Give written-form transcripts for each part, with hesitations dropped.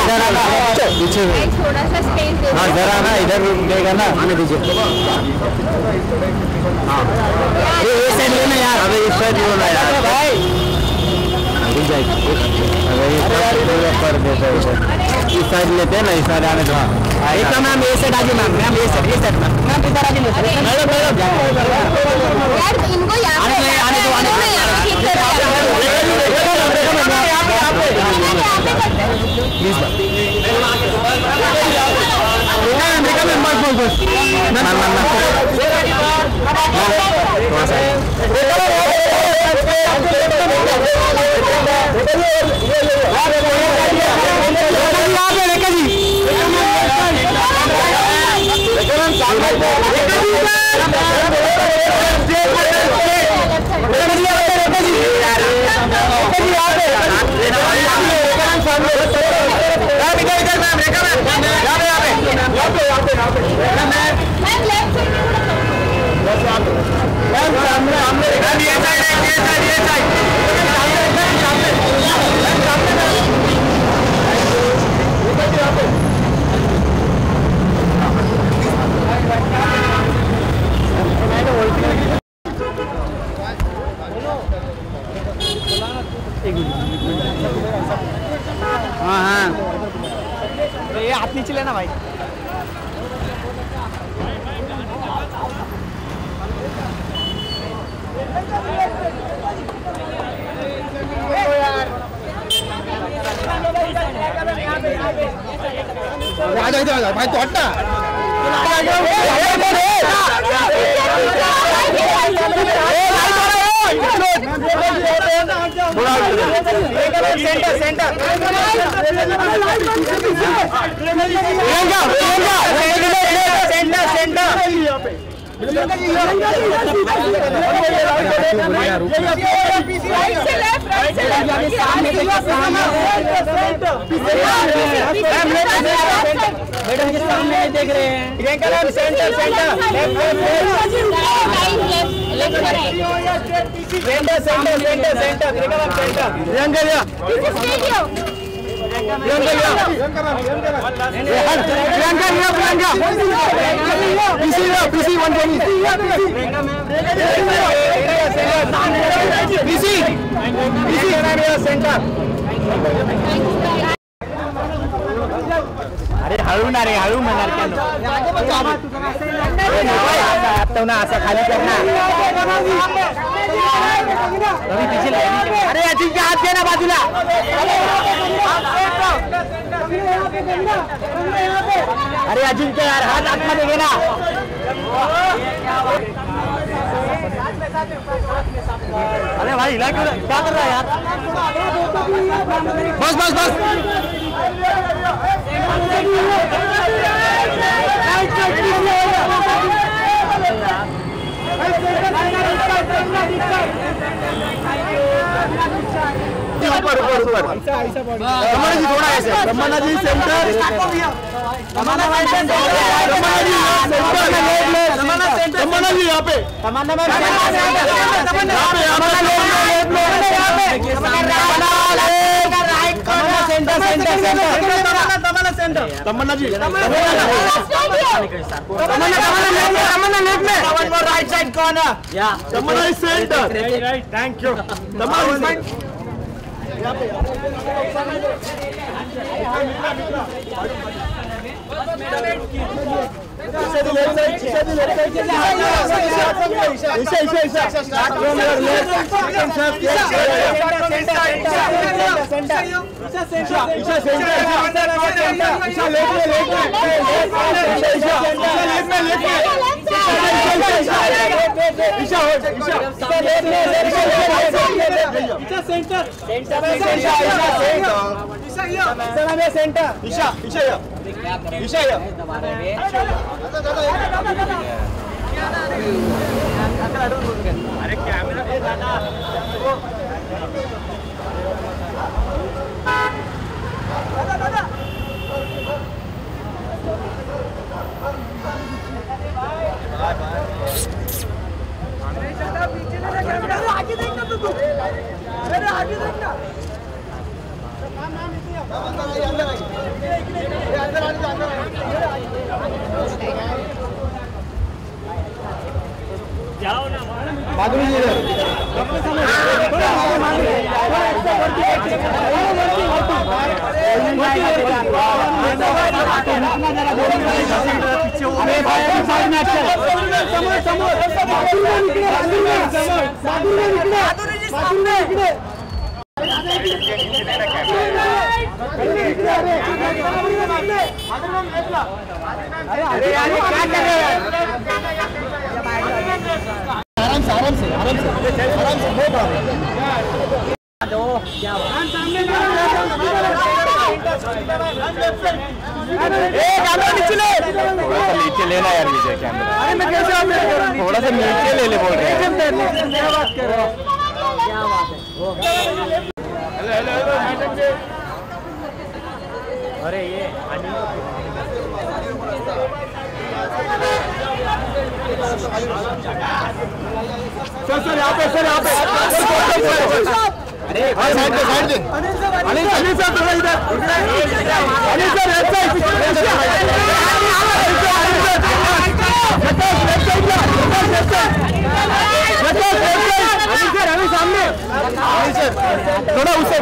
इधर आना पीछे थोड़ा सा स्पेस दे। हाँ जरा ना इधर देगा ना आने दीजिए। हाँ ये साइड लेना यार। अबे इस साइड लेना यार भाई। अगर ये कर देता है इस साइड लेते हैं ना इस साइड आने दो। एक तो मैम ये साइड आगे मैम मैम ये साइड मैम इधर आगे मैडम यार इनको यहाँ पे आने दो प्लीज हाँ हाँ ये हाथ नीचे लेना भाई। भाई तो हटना सेंटर मैडम के सामने देख रहे हैं। प्रियंका मैम सेंटर अरे हळू ना रे हळू म्हणणार क्या ना असं खाली करना। अरे अजिंक्य हात घे ना बाजूला। अरे अजिंक्य यार हाथ आतमध्ये घे ना। अरे भाई हिला क्यों क्या कर रहा है यार। बस बस बस ऊपर तमन्ना जी थोड़ा ऐसे तमन्ना जी सेंटर तमन्ना जी यहाँ पे Tamanna ji right side corner Tamanna is centre right thank you Tamanna अरे कैमरा आगे देखना तू, अरे आगे देखना। माधुरी जी आराम से नो प्रॉब्लम। थोड़ा सा नीचे लेना यार विजय कैमरा। अरे मैं कैसे थोड़ा सा नीचे ले ले बोल रहे हैं। क्या बात कर रहे हो? क्या बात है? Hello madam ji. अरे ये अनिल सर यहाँ पे अरे साइड दे अनिल सर थोड़ा इधर अनिल सर अभी सामने थोड़ा उससे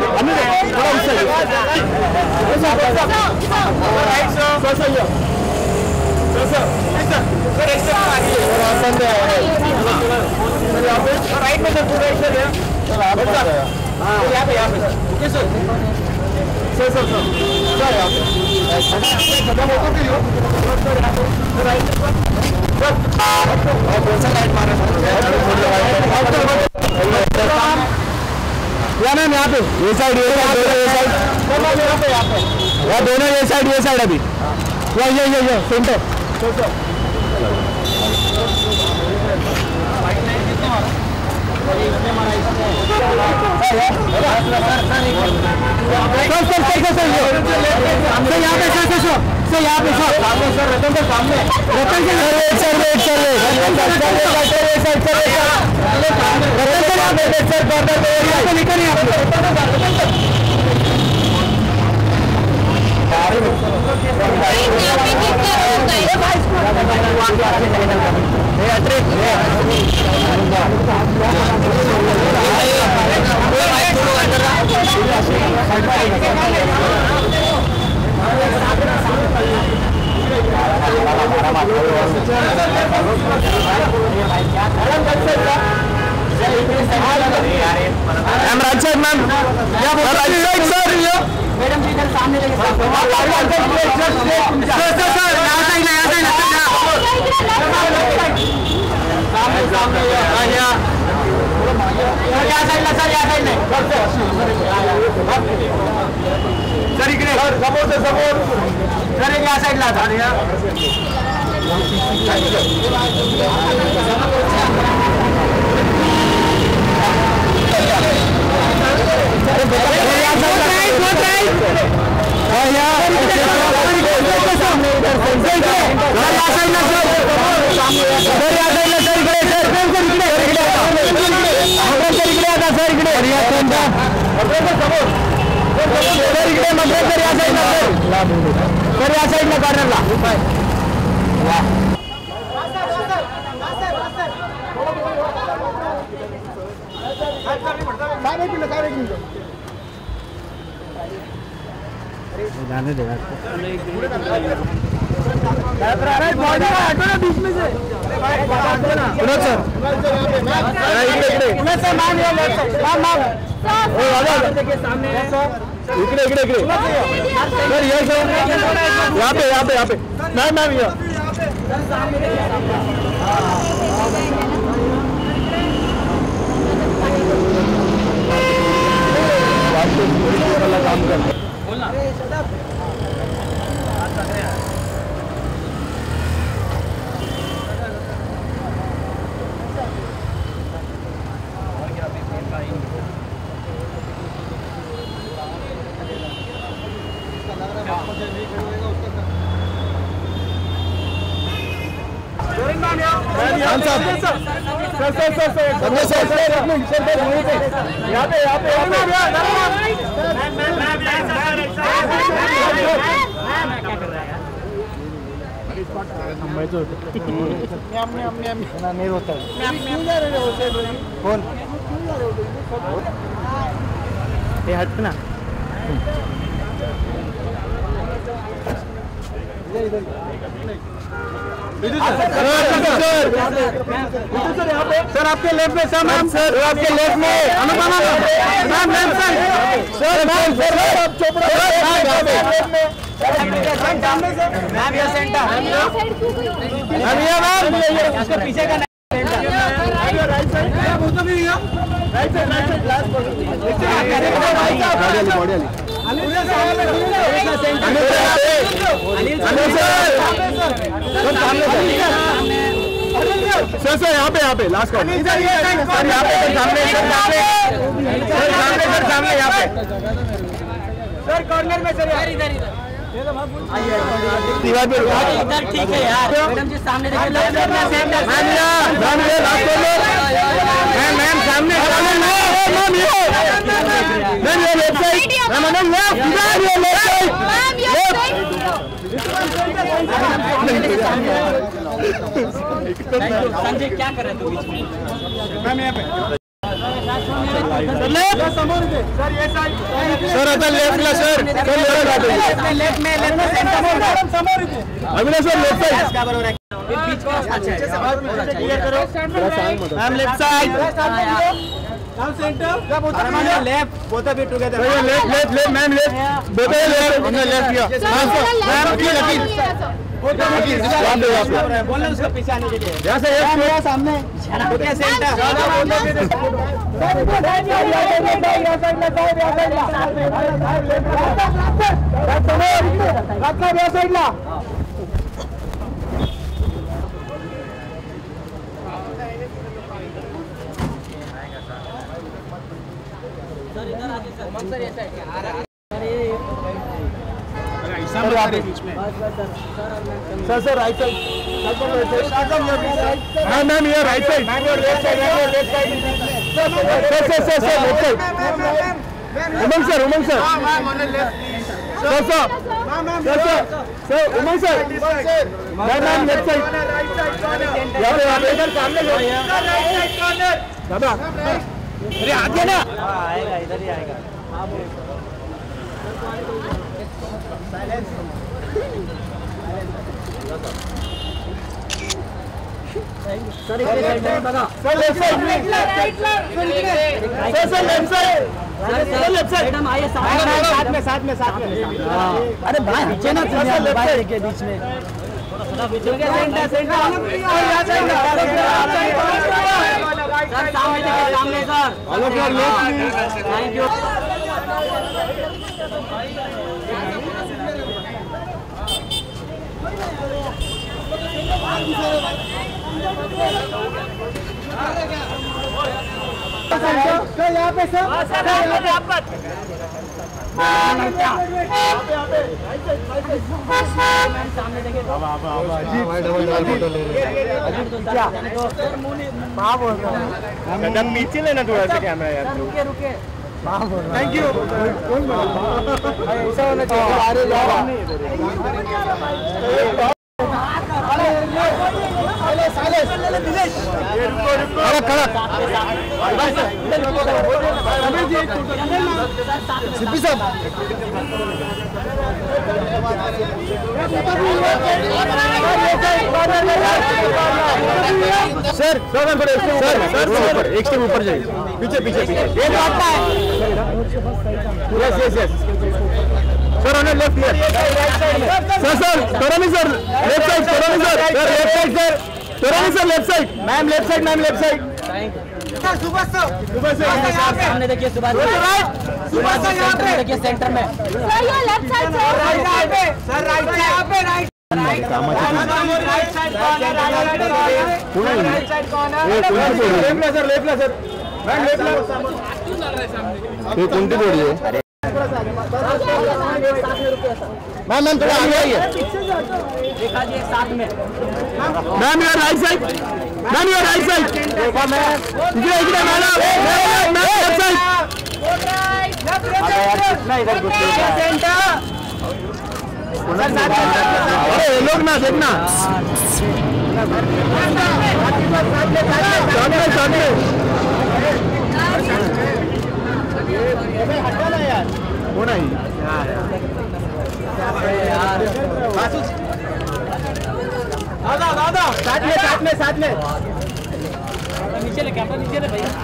राइट में सर पूरा यहाँ पे ओके सर यहाँ पे ये साइड दोनों ये साइड अभी ये सेंटर मैडम जी इधर सामने जाने देगा बीच में से यहाँ पे मैम काम कर यहाँ पे नहीं होता कौन ये हट ना सर आपके लेफ्ट में सर मैम सर आपके लेफ्ट में Anupama ma'am ma'am sir sir ma'am sir Chopra ma'am ये सेंटर मैम ये मैम इसके पीछे का राइट साइड वो तो भी right side glass body Anil sir sir यहाँ पे लास्ट सर यहाँ पे सामने यहाँ पे सर कॉर्नर में सर इधर दीवार पे इधर ठीक है यार मैडम जी सामने देखिए मैम सामने मैम ये लेफ्ट साइड मैम लेफ्ट इधर ये लेफ्ट साइड संजय क्या कर रहे थे बीच में मैम यहाँ पे सर ये साइड सर आता लेफ्ट ला सर लेफ्ट में समोर अभिनय सर लेफ्ट साइड क्या बरोबर है बीच का अच्छा क्लियर करो ma'am left side now centre क्या बोलते हैं left both of you together left ma'am left both of left हमने लेफ्ट किया मैम लकीर बोलना उसको पीछे आने के लिए यहां से एक सामने okay centre sir sir right side ma'am ये right side left side sir Umang sir Umang sir ma'am left side दादा अरे आगे ना आएगा इधर ही आएगा सर लेफ्ट साइड मैडम आइए साथ में अरे भाई नीचे ना मोबाइल के बीच में सर सामने सर थैंक यू यहाँ पे सर सामने देखिए पीछे लेना थोड़ा सा कैमरा यार रुके थैंक यू ऐसा होना चाहिए सर एक स्टेप ऊपर जाइए पीछे ये बात है yes sir on left here sir Torani sir left side Torani sir left side ma'am left side sir सुबह सामने देखिए सुबह देखिए सेंटर में सर ये left side sir right side कोणती बोर्ड आहे मैम थोड़ा आगे आइए देखा जी साथ में ma'am your right side ma'am left side अबे यार कितना इधर घुस गया अरे ये लोग ना देखना सामने हटाना यार वो नहीं दादा साथ में नीचे ले कैमरा नीचे ले भैया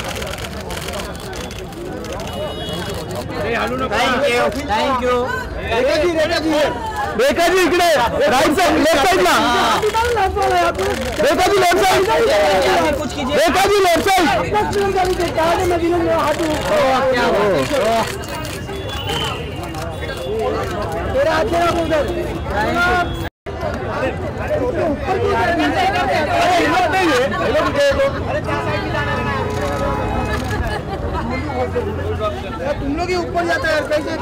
थैंक यू रेखा जी इकडे राइट साइड लेफ्ट साइड ना Rekha ji left side Rekha ji left side तेरा हाथ मेरा उधर तुम लोग ही ऊपर जाता है कैसे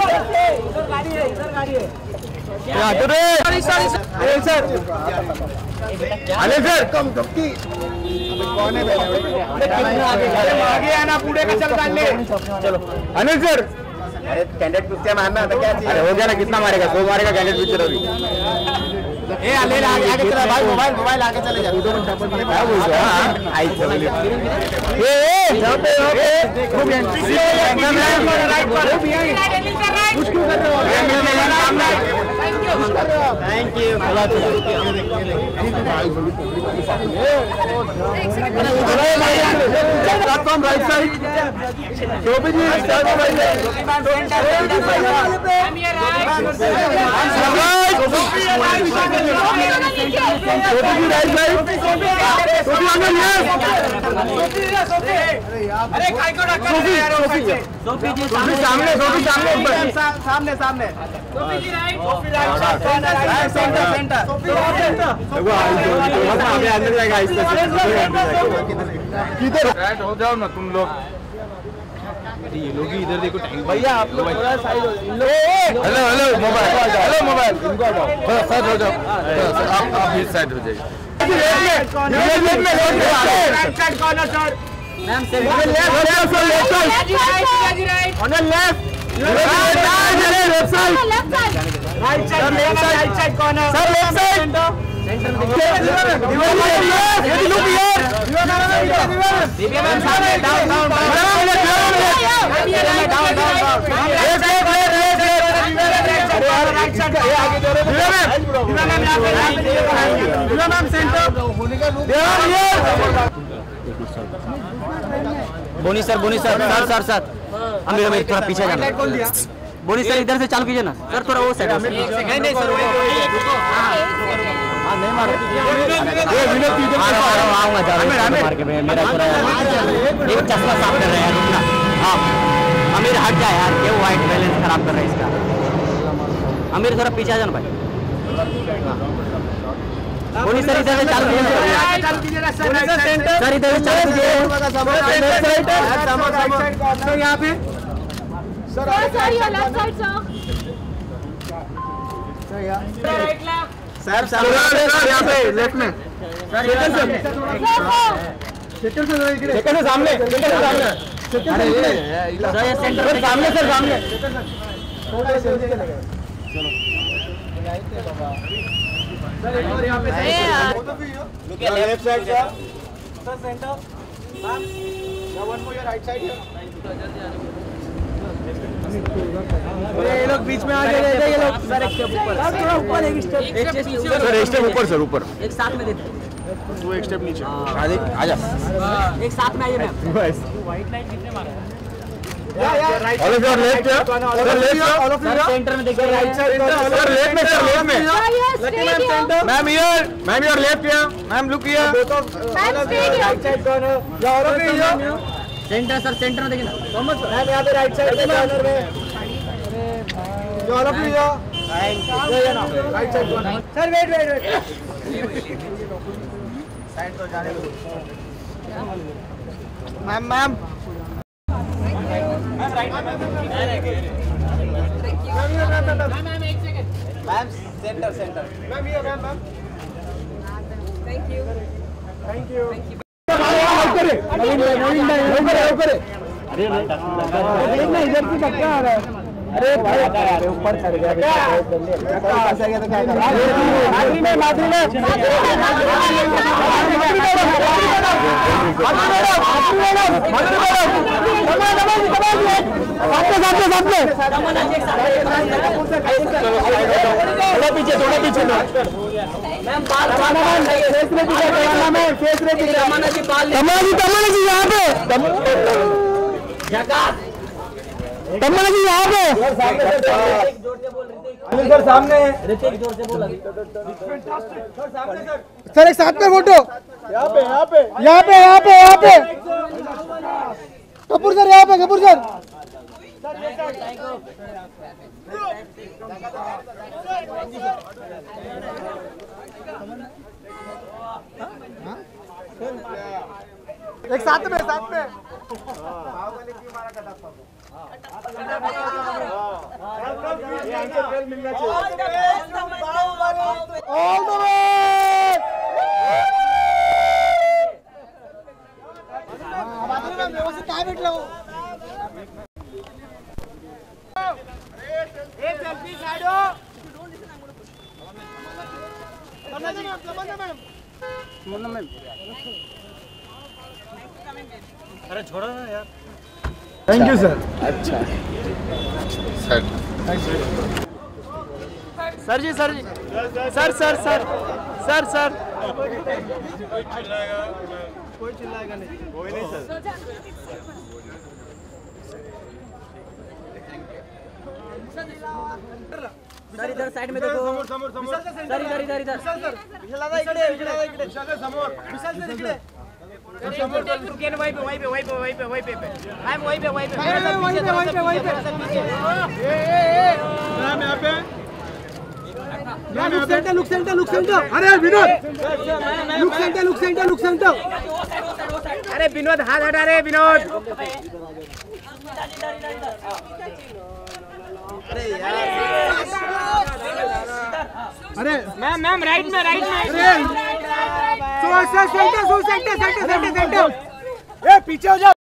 सर अनिल सर कम धक्की कौन है आगे आना पूरे का चल डाल ले चलो अनिल सर अरे कैंडिडेट पिक्चर मारना था क्या चीज अरे हो गया ना कितना मारेगा 100 मारेगा कैंडिडेट पिक्चर अभी ए ले आगे चला भाई मोबाइल आगे चले जा क्या बोल रहा है आई चल ले ए यहां पे खूब एंट्री राइट पर कुछ क्यों कर रहे हो thank you platform right side Shobhi ji start भाई अरे काय को टक्कर दे यार सोफी जी सामने सामने सोफी जी राइट सेंटर अंदर जाएगा किधर हो जाओ ना तुम लोग ये लोग ही इधर देखो भैया आप लोग थोड़ा साइड हेलो मोबाइल इनको हटाओ बस साइड हो जाओ आप इस साइड हो जाइए right side corner sir ma'am centre left on the left left side right side corner sir left side centre में बोनी सर सर अमीर थोड़ा पीछे जाना बोनी सर इधर से चालू कीजिए ना सर थोड़ा वो साइड नहीं सर नहीं मारो मार के मेरा थोड़ा एक चश्मा साफ कर रहे हैं रुकना हाँ अमीर हट जाए यार ये व्हाइट बैलेंस खराब कर रहे हैं इसका अमीर थोड़ा पीछे आ जाना भाई बोनी सर इधर से चालू कीजिए सर इधर से चालू कीजिए यहाँ पे सर लेफ्ट साइड सर यहाँ पे लेफ्ट में सेकंड से सामने सामने left side sir centre one for your right side ये लोग बीच में आ गए ये लोग सर एक स्टेप ऊपर थोड़ा ऊपर एक स्टेप सर एक स्टेप ऊपर सर ऊपर एक साथ में देते वो एक स्टेप नीचे आजा एक साथ में आइए मैम व्हाइट लाइन कितने मारा all of your left all of your centre में देखिए राइट साइड सर लेफ्ट में ma'am your left here ma'am look here right side corner या all of you centre sir centre में देखिए ना ma'am यहां पे राइट साइड के कॉर्नर में all of you right side corner sir wait side तो जाने दो मैम राइट मैम एक सेकंड मैम सेंटर मैम ये मैम थैंक यू देखना इधर की धक्का आ रहा है। अरे भाई यार ऊपर चढ़ गया। थोड़ा पीछे तमन्ना जी यहाँ पे, तमन्ना जी यहाँ पे सर सामने। सर एक साथ में फोटो यहाँ पे यहाँ पे यहाँ पे यहाँ पे यहाँ पे कपूर सर यहाँ पे कपूर सर। एक साथ में मिलना व्यवस्थित काय भेटलं अरे छोड़ो ना यार। Thank you sir. अच्छा सर जी सर कोई चिल्लाएगा नहीं, कोई नहीं सर। सर इधर साइड में देखो। समोर सर इधर लुक सेंटर। अरे विनोद लुक सेंटर। अरे विनोद हाथ हटा रे विनोद। अरे मैम राइट में सेंटर। ए पीछे हो जाओ।